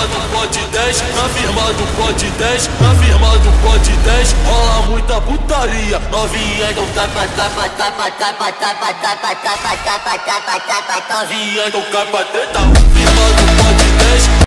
do pote 10, na firma do pote 10, na firma do pote 10, rola muita putaria. Novinha então tapa, tapa, tapa, tapa, tapa, tapa, tapa, tapa, tapa, tapa, novinha então capa treta. Firma do pote 10.